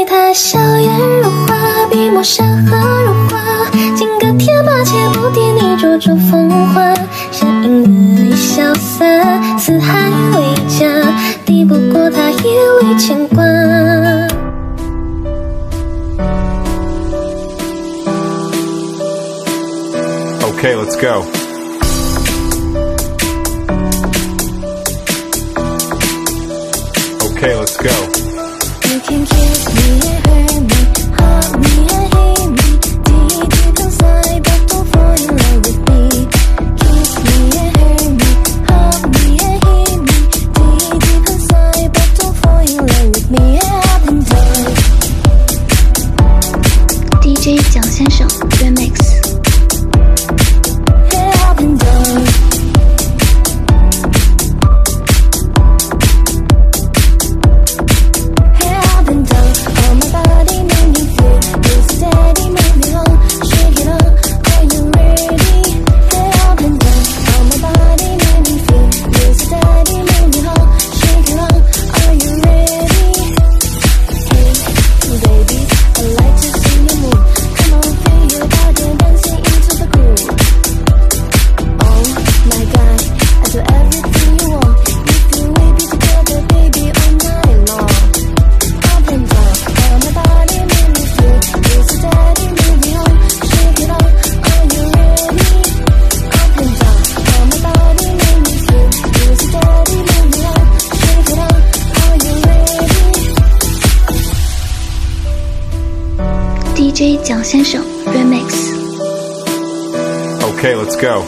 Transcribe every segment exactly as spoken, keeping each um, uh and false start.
对他笑颜如花，笔墨山河如画，金戈铁马且不敌你灼灼风华。身影得意潇洒，四海为家，抵不过他一缕牵挂。 Okay, let's go. Okay, let's go. You can kiss me and hurt me, hug me and hate me, deep deep inside, but don't fall in love with me. Kiss me and hurt me, hug me and hate me, deep deep inside, but don't fall in love with me. Up and down. D J 蒋先生 Remix。Up and down. D J 蒋先生 Remix。 Okay, let's go.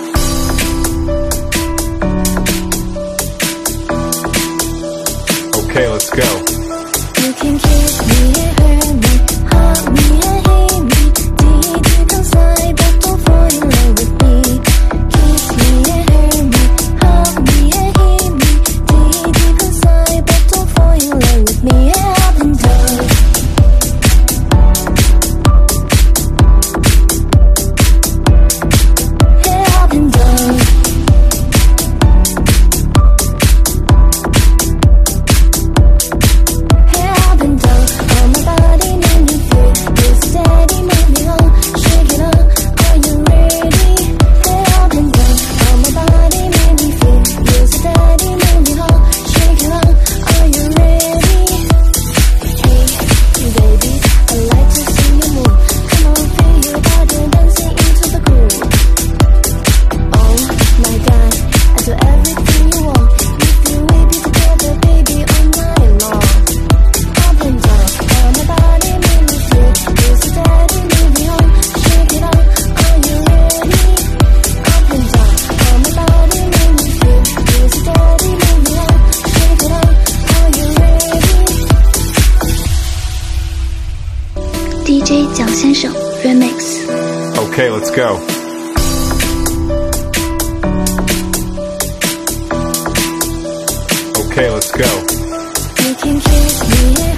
Okay, let's go. You can kiss me and hurt me, hug me and hate me, deep deep inside, but don't fall in love with me. Kiss me and hurt me, hug me and hate me, deep deep inside, but don't fall in love with me. Up and down. Up and down. Up and down. On my body, make me feel. This steady, move me on. Shake it on. Are you ready? Up and down. On my body, make me feel. This steady, move me on. Shake it on. Are you ready? Hey, baby, I like to see you move. Come on, feel your body dancing into the groove. Oh my God, I do everything you want. If you will be together, baby, all night long. Up and down, on my body, make me feel. This steady, move me on. Shake it on, are you ready? Up and down, on my body, make me feel. This steady, move me on. Shake it on, are you ready? D J 蒋先生 Remix。 Okay, let's go. Okay, let's go. You can kiss me and